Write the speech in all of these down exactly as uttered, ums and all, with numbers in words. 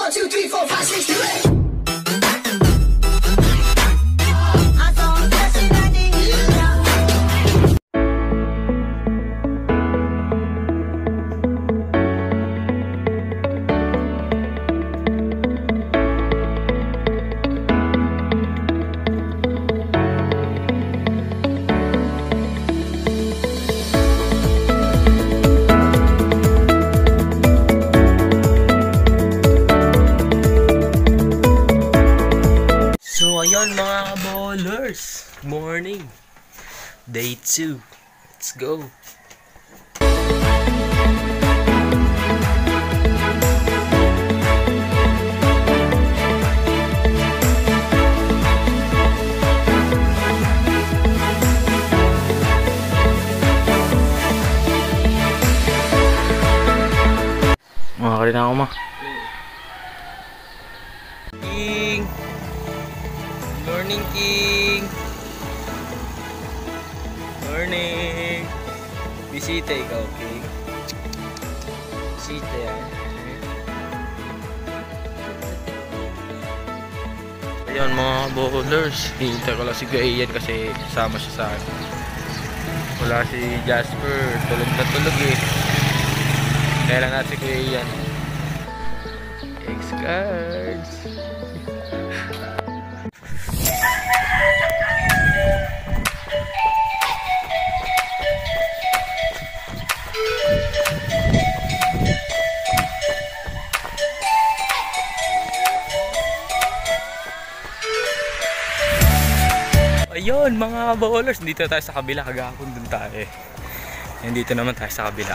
one, two, three, four, five, six, seven, eight. Ayun mga kaballers, morning, day two, let's go. Makakali na ako ma. King! Morning, King! Morning! Bisita ikaw, King. Bisita yan. Ayun mga bowlers, hihintay ko lang si Kuya Ian kasi kasama siya sa akin. Wala si Jasper, tulog na tulog eh. Kaya lang natin si Kuya Ian. X-Cards! Ayun mga bowlers, dito tayo sa kabila, kagahapon dun tayo eh. Nandito naman tayo sa kabila.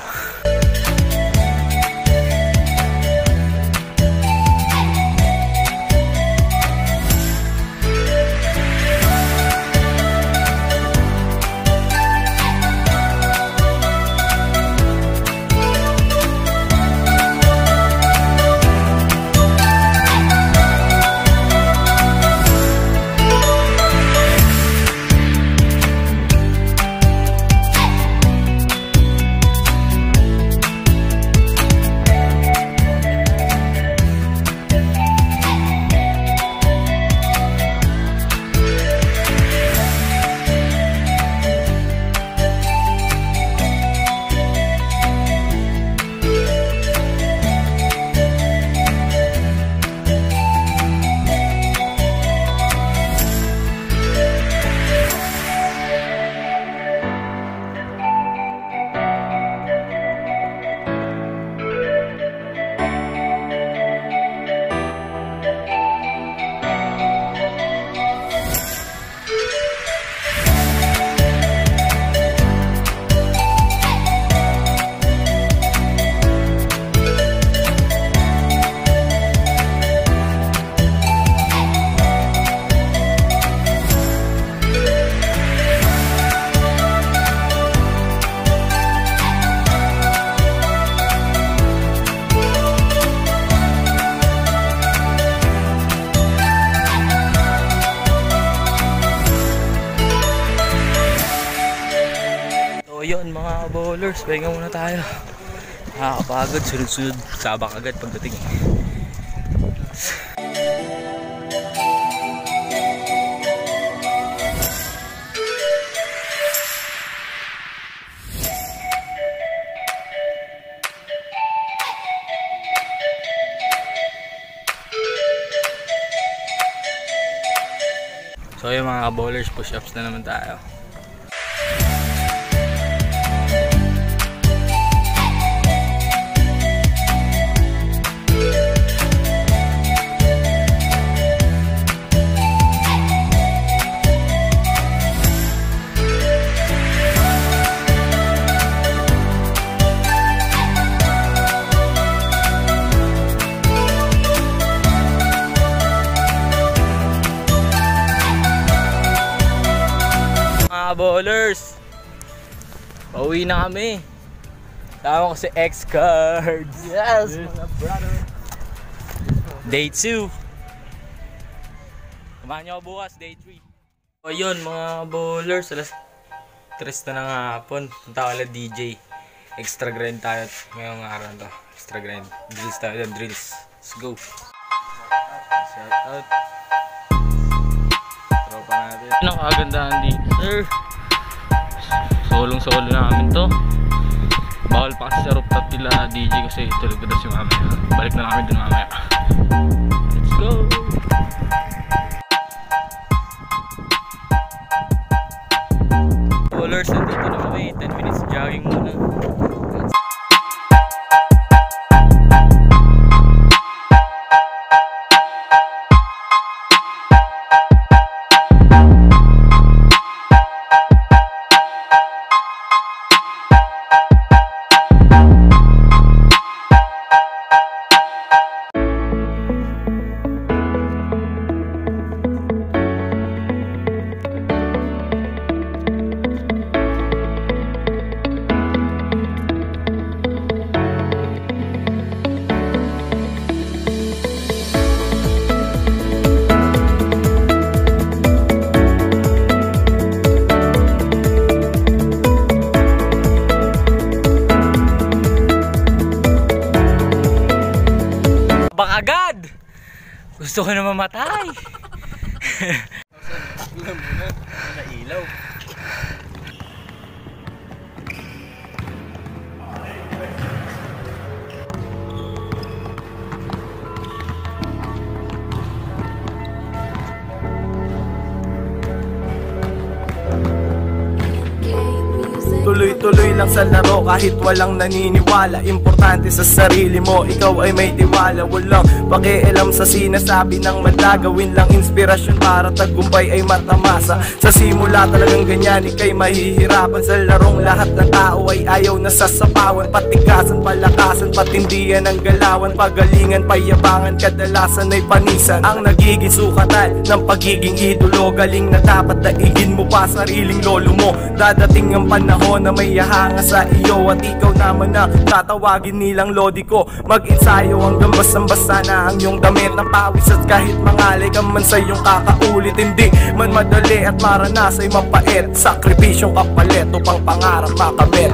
Yun mga bowlers, pahinga muna tayo. Nakakapagod, sunod-sunod sabak agad pagdating. So yung mga bowlers, push-ups na naman tayo. Bowlers, pauwi na kami. Tama ko si X-Cards. Yes, mga brother. Day two. Kumahan nyo ako bukas, day three. O yun mga bowlers, alas tres na ng hapon. Punta ko D J. Extra grind tayo ngayong araw to. Extra grind. Drills tayo, drills. Let's go. Shout out. Tropa natin. Ano ang kagandahan dito, sir? Solong solo namin to. Bawal pa kasi sa rooftop nila D J kasi tulog na si mama. Balik na kami dun mamaya. Let's go! Bowlers, nandito na kami. ten minutes jogging muna. Agad! Gusto ko na mamatay. Ulam muna, nailaw. Tuloy-tuloy lang sa laro kahit walang naniniwala. Importante sa sarili mo, ikaw ay may tiwala. Walang pakialam sa sinasabi ng madla. Gawin lang inspirasyon para tagumpay ay matamasa. Sa simula talagang ganyan, ikay mahihirapan. Sa larong lahat ng tao ay ayaw na sasapawan. Patikasan, palakasan, patindihan ang galawan. Pagalingan, payabangan, kadalasan ay panisan. Ang nagiging sukatan ng pagiging idolo. Galing na dapat daigin mo pa sariling lolo mo. Dadating ang panahon na may hanga sa iyo at ikaw naman na tatawagin nilang lodi ko. Mag-ensayo hanggang basang-basa na ang iyong damit ng pawis. At kahit mangalay ka man sa iyong kakaulit, hindi man madali at maranasa'y mapait. Sakripisyong kapalit upang pangarap makamit.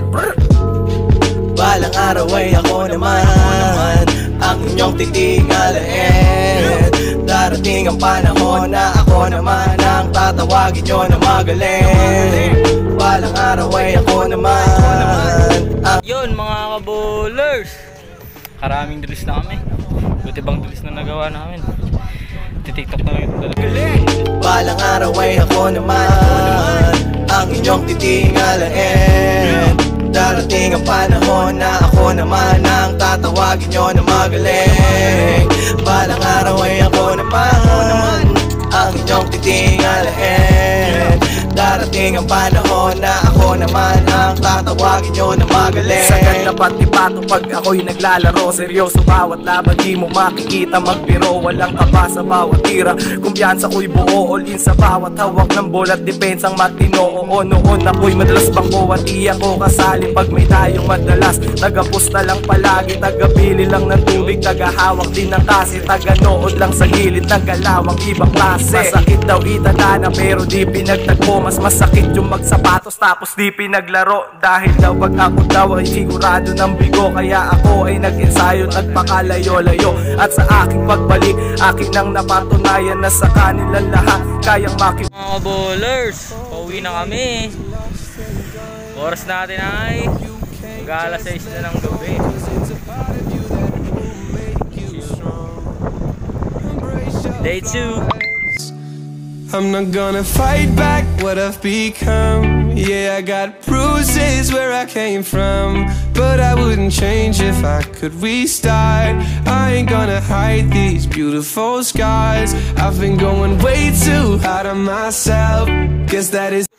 Balang araw ay ako naman ang inyong titingalain. Darating ang panahon na ako naman ang tatawagin nyo na magaling. Balang araw ay ako naman ang... Yun mga ka-bowlers, karaming drills na kami. Buti bang drills na nagawa namin. Titiktok na ngayon talaga. Balang araw ay ako naman ang inyong titingalain. Darating ang panahon na ako naman ang tatawagin nyo na magaling. Balang araw ay ako naman ang inyong titingalain. Darating ang panahon na ako naman ang tatawagin nyo na magaling. Sa ganda pati pato pag ako'y naglalaro. Seryoso bawat laban di mo makikita magbiro. Walang kaba sa bawat tira. Kumpiyansa ko'y buo all in sa bawat hawak ng bola at depensang matino. Oo noon ako'y madalas bangko at di ako kasali pag may tayong madalas. Tagapusta lang palagi, tagabili lang ng tubig, tagahawak din ng kasi, taganood lang sa gilid ng galawang ibang klase. Masakit daw itadana pero di pinagtagpo. Mas masakit yung magsapatos tapos di pinaglaro. Dahil daw pag ako daw ay sigurado ng bigo. Kaya ako ay nag-ensayo, nagpakalayo-layo. At sa aking pagbalik, akin nang napatunayan na sa kanilang lahat kayang maki... Mga bowlers, pauwi na kami. Oras natin ay mag-alas sais na ng gabi. Day two. I'm not gonna fight back what I've become. Yeah, I got bruises where I came from, but I wouldn't change if I could restart. I ain't gonna hide these beautiful scars. I've been going way too hard on myself. Guess that is